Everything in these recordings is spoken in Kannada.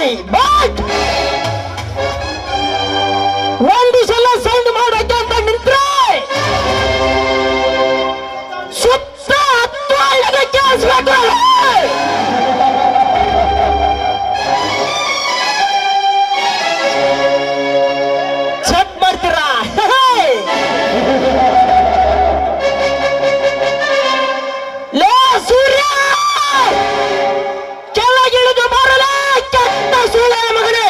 ಬಂದಿ, ಬಟ್ ಒಂದು ಸಲ ಸೌಂಡ್ ಮಾಡೋಕೆ ಅಂತ ನಿಂತ್ರೆ ಸುತ್ತ 10 ಕೇಳಿಸ್ಬೇಕು. ಚೆಕ್ ಮಾಡ್ತೀರಾ? ಲೇ ಸೂರ್ಯ, ಕೆಳಗಿಳಿದು ಬರಲೇ ಕೆಟ್ಟ ಸೂಳೆ ಮಗನೇ.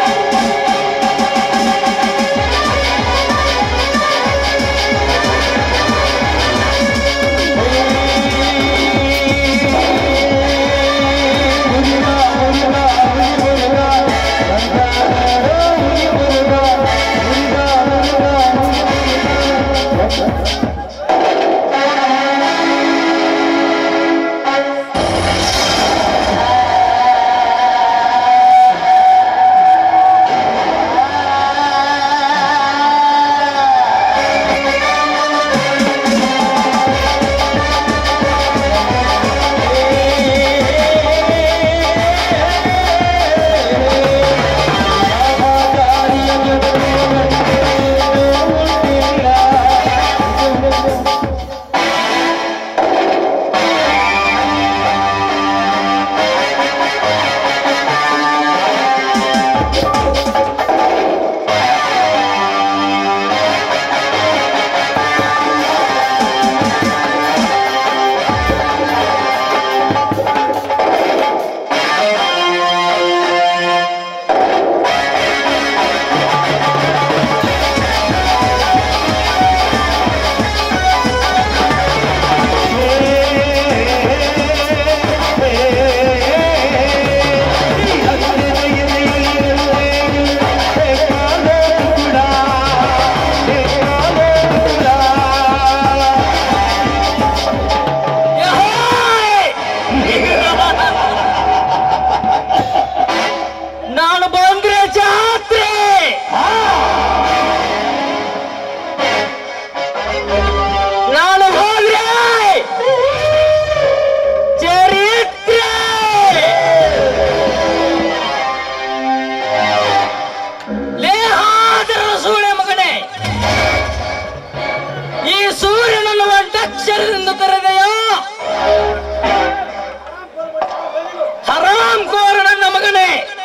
ಹರಾಮ್ ಕೋರ ನನ್ನ ಮಗನೇ,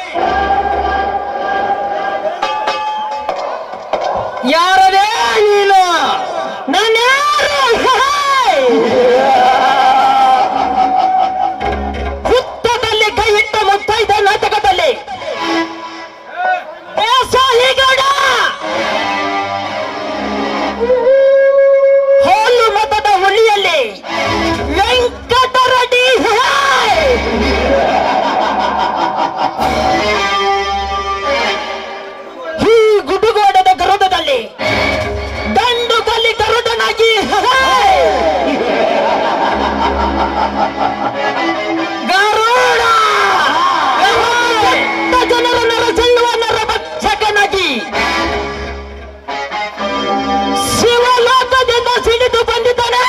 ಯಾರದೇ ನೀನು? ಹುತ್ತದಲ್ಲಿ ಕೈ ಇಟ್ಟ ಮುತ್ತೈದ ನಾಟಕದಲ್ಲಿ ಹೋಲು ಮತದ ಹುಳಿಯಲ್ಲಿ ವೆಂಕಟರೆಡ್ಡಿ, ಈ ಗುಡುಗೋಡದ ಗರುಡದಲ್ಲಿ ದಂಡು ಕಲ್ಲಿ ಗರುಡನಾಗಿ ಗರುಡ ಜನರ ನರ ಚೆಲ್ಲುವ ನರ ಭಕ್ಷಕನಾಗಿ ಶಿವಲೋಕದಿಂದ ಸಿಡಿದು ಬಂದಿದ್ದಾನೆ.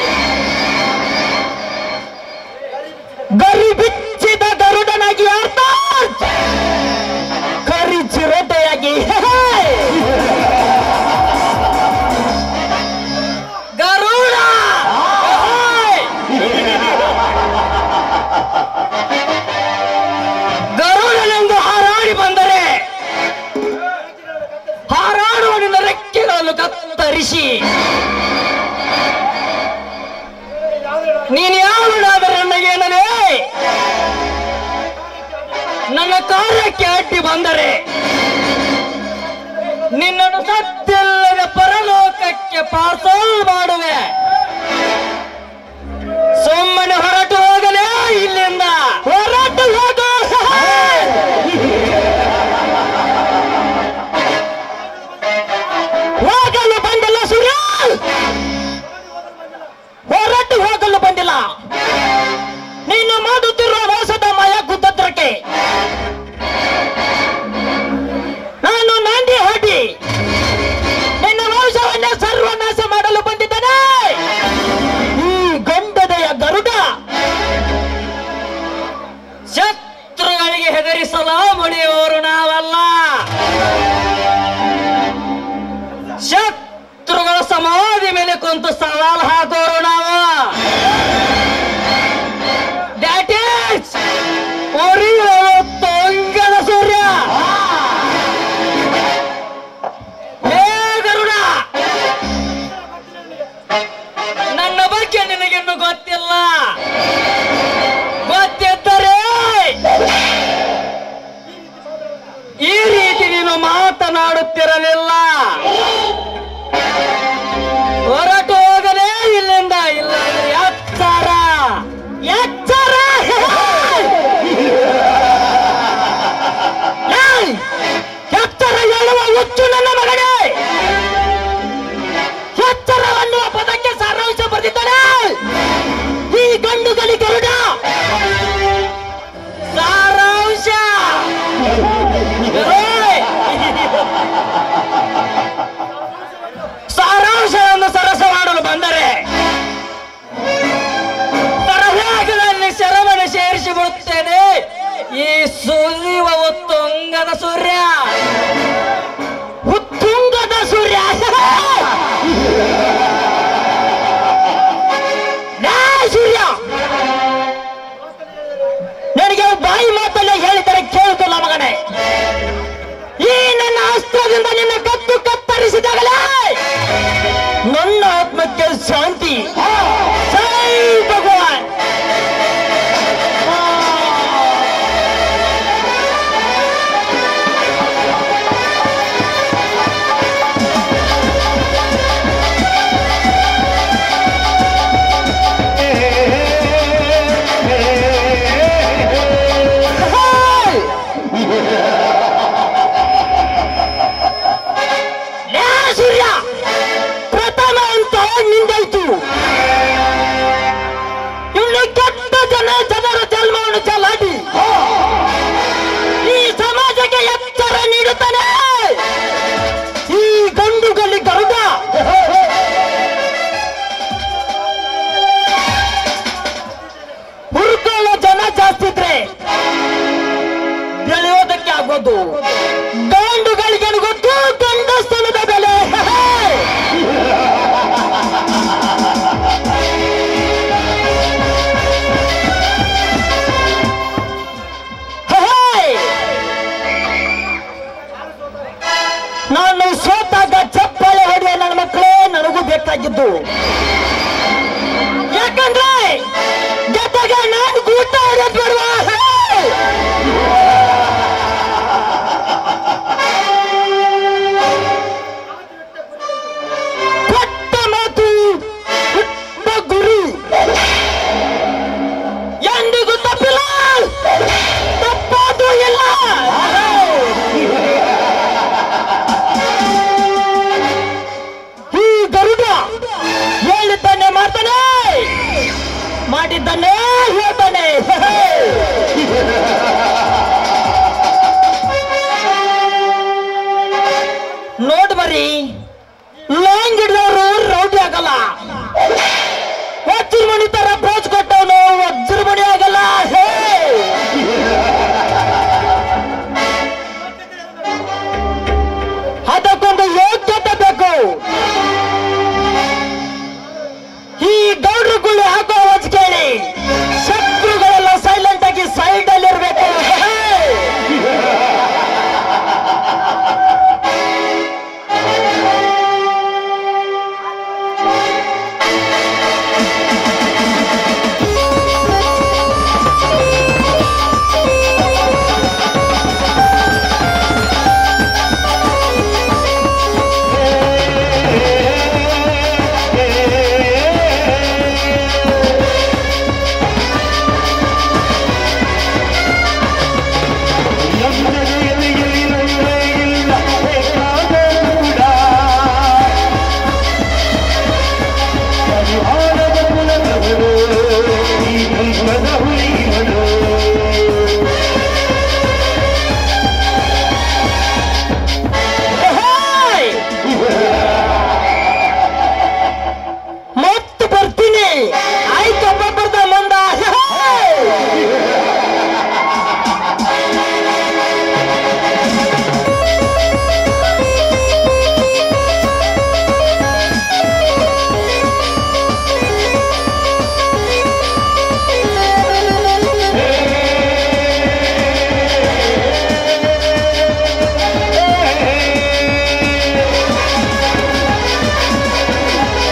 ಗರಿ ಬಿಚ್ಚಿದ ಗರುಡನಾಗಿ ಅರ್ಥಾತ್ ಕರಿ ಚಿರತೆಯಾಗಿ ಗರುಡ ಗರುಡನೆಂದು ಹಾರಾಡಿ ಬಂದರೆ ಹಾರಾಡುವ ನಿನ್ನ ರೆಕ್ಕೆಗಳನ್ನು ಕತ್ತರಿಸಿ ನೀನು ಯಾವನಾದರೆ ನನಗೇನಲೇ ನನ್ನ ಕಾರ್ಯಕ್ಕೆ ಅಡ್ಡಿ ಬಂದರೆ ನಿನ್ನನ್ನು ಸತ್ತಿಲ್ಲದ ಪರಲೋಕಕ್ಕೆ ಪಾರ್ಸಲ್ ಮಾಡುವೆ. ಸುಮ್ಮನೆ ಹೊರಟು ಹೋಗಲೇ ಇಲ್ಲಿಂದ, ಹೊರಟು ಹೋಗು. ಹೋಗಲು ಬಂದಿಲ್ಲ ಸೂರ್ಯ, ಹೊರಟು ಹೋಗಲು ಬಂದಿಲ್ಲ. ನೀನು ಮಾಡುತ್ತಿರುವ ಮೋಸದ ಮಾಯ ಕುತಂತ್ರಕ್ಕೆ ನಾನು ನಾಂದಿ ಹಾಡಿ ನಿನ್ನ ವಂಶವನ್ನೇ ಸರ್ವನಾಶ ಮಾಡಲು ಬಂದಿದ್ದಾನೆ ಈ ಗಂಡದೆಯ ಗರುಡ. ಸಲ ಮುಡಿಯೋರು ನಾವಲ್ಲ. ಶತ್ರುಗಳ ಸಮಾಧಿ ಮೇಲೆ ಕುಂತು ಸವಾಲ್ ಹಾಕೋರು ನಾವು. ದ್ಯಾಟ್ ಈಸ್ ತೊಂಗದ ಸೂರ್ಯ. ಹೇ ಗರುಡ, ನನ್ನ ಬಗ್ಗೆ ನಿನಗಿನ್ನು ಗೊತ್ತಿಲ್ಲ. ಗೊತ್ತಿದ್ದರೆ ಈ ರೀತಿ ನೀನು ಮಾತನಾಡುತ್ತಿರಲಿಲ್ಲ. ಹೊರಟು ಹೋಗಲೇ ಇಲ್ಲಿಂದ. ಇಲ್ಲ ಎಚ್ಚರ ಎಚ್ಚರ. ಎಚ್ಚರ ಹೇಳುವ ಹುಚ್ಚು ನನ್ನ ಮಗನೇ. ಎಚ್ಚರವನ್ನು ಪದಕ್ಕೆ ಸಾರಾಂಶ ಬರೆದಿದ್ದಾನೆ ಈ ಗಂಡುಗಲಿ ಗರುಡ. ಸಾರಾಂಶ ಸಾರಾಂಶವನ್ನು ಸರಸ ಮಾಡಲು ಬಂದರೆ ಪರವೇಗದಲ್ಲಿ ಶರವನ್ನು ಸೇರಿಸಿ ಬಿಡುತ್ತೇನೆ. ಈ ಸುರಿಯುವ ಉತ್ತುಂಗದ ಸೂರ್ಯ, ಉತ್ತುಂಗದ ಸೂರ್ಯ. ಸೂರ್ಯ, ನನಗೆ ಬಾಯಿ ಮಾತಲ್ಲೇ ಹೇಳಿದರೆ ಕೇಳುತ್ತಿಲ್ಲ ಮಗನೇ. ಈ ನನ್ನ ಅಸ್ತ್ರದಿಂದ ನಿನ್ನ ಕತ್ತು ಕತ್ತರಿಸಿದಾಗಲೇ ನನ್ನ ಆತ್ಮಕ್ಕೆ ಶಾಂತಿ. ಜೈ ಭಗವಾನ್. ಇನ್ನು ಕೆಟ್ಟ ಜನರ ಜನ್ಮವನ್ನು ಚಲಾಟಿ ಈ ಸಮಾಜಕ್ಕೆ ಎಚ್ಚರ ನೀಡುತ್ತಾನೆ ಈ ಗಂಡುಗಲಿ ಗರುಡ. ಹುಡುಕೊಳ್ಳೋ ಜನ ಜಾಸ್ತಿ ಇದ್ರೆ ಬೆಳೆಯೋದಕ್ಕೆ ಆಗೋದು. ಗಂಡುಗಳಿಗೆ ಗೊತ್ತು ಗಂಡಸ್ತನದ ಬೆಲೆ. ನಾನು ಸೋತಾಗ ಚಪ್ಪಾಳೆ ಹೊಡೆಯ ನನ್ನ ಮಕ್ಕಳೇ ನನಗೂ ಬೇಕಾಗಿದ್ದು.